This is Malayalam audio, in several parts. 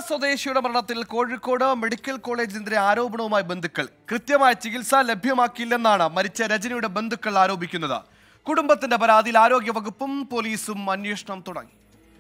സ്വദേശിയുടെ മരണത്തിൽ കോഴിക്കോട് മെഡിക്കൽ കോളേജിനെതിരെ ആരോപണവുമായി ബന്ധുക്കൾ. കൃത്യമായ ചികിത്സ ലഭ്യമാക്കിയില്ലെന്നാണ് മരിച്ച രജനിയുടെ ബന്ധുക്കൾ ആരോപിക്കുന്നത്. കുടുംബത്തിന്റെ പരാതിയിൽ ആരോഗ്യവകുപ്പും പോലീസും അന്വേഷണം തുടങ്ങി.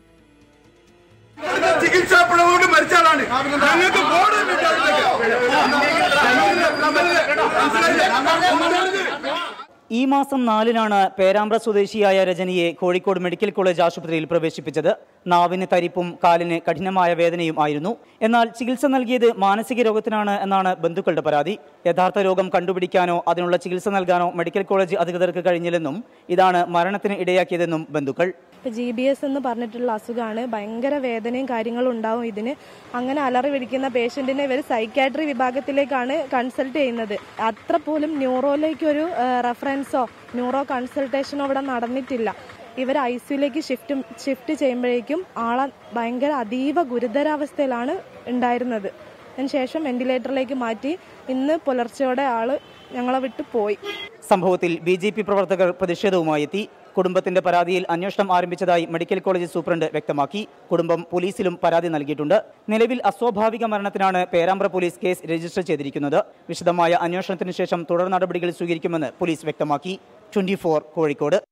ഈ മാസം 4-നാണ് പേരാമ്പ്ര സ്വദേശിയായ രജനിയെ കോഴിക്കോട് മെഡിക്കൽ കോളേജ് ആശുപത്രിയിൽ പ്രവേശിപ്പിച്ചത്. നാവിന് തരിപ്പും കാലിന് കഠിനമായ വേദനയും ആയിരുന്നു. എന്നാൽ ചികിത്സ നൽകിയത് മാനസിക രോഗത്തിനാണ് എന്നാണ് ബന്ധുക്കളുടെ പരാതി. യഥാർത്ഥ രോഗം കണ്ടുപിടിക്കാനോ അതിനുള്ള ചികിത്സ നൽകാനോ മെഡിക്കൽ കോളേജ് അധികൃതർക്ക് കഴിഞ്ഞില്ലെന്നും ഇതാണ് മരണത്തിന് ഇടയാക്കിയതെന്നും ബന്ധുക്കൾ. GBS എന്ന് പറഞ്ഞിട്ടുള്ള അസുഖമാണ്. ഭയങ്കര വേദനയും കാര്യങ്ങളും ഉണ്ടാവും ഇതിന്. അങ്ങനെ അലറി പിടിക്കുന്ന പേഷ്യന്റിനെ ഇവർ സൈക്യാട്രി വിഭാഗത്തിലേക്കാണ് കൺസൾട്ട് ചെയ്യുന്നത്. അത്ര പോലും ന്യൂറോയിലേക്കൊരു റെഫറൻസോ ന്യൂറോ കൺസൾട്ടേഷനോ ഇവിടെ നടന്നിട്ടില്ല. ഇവർ ICUലേക്ക് ഷിഫ്റ്റ് ചെയ്യുമ്പോഴേക്കും ആളെ ഭയങ്കര അതീവ ഗുരുതരാവസ്ഥയിലാണ് ഉണ്ടായിരുന്നത്. അതിനുശേഷം വെന്റിലേറ്ററിലേക്ക് മാറ്റി ഇന്ന് പുലർച്ചയോടെ ആള് ഞങ്ങളെ വിട്ടു പോയി. സംഭവത്തിൽ BJP പ്രവർത്തകർ പ്രതിഷേധവുമായി എത്തി. കുടുംബത്തിന്റെ പരാതിയിൽ അന്വേഷണം ആരംഭിച്ചതായി മെഡിക്കൽ കോളേജ് സൂപ്രണ്ട് വ്യക്തമാക്കി. കുടുംബം പോലീസിലും പരാതി നൽകിയിട്ടുണ്ട്. നിലവിൽ അസ്വാഭാവിക മരണത്തിനാണ് പേരാമ്പ്ര പോലീസ് കേസ് രജിസ്റ്റർ ചെയ്തിരിക്കുന്നത്. വിശദമായ അന്വേഷണത്തിന് ശേഷം തുടർ നടപടികൾ സ്വീകരിക്കുമെന്ന് പോലീസ് വ്യക്തമാക്കി. 24 കോഴിക്കോട്.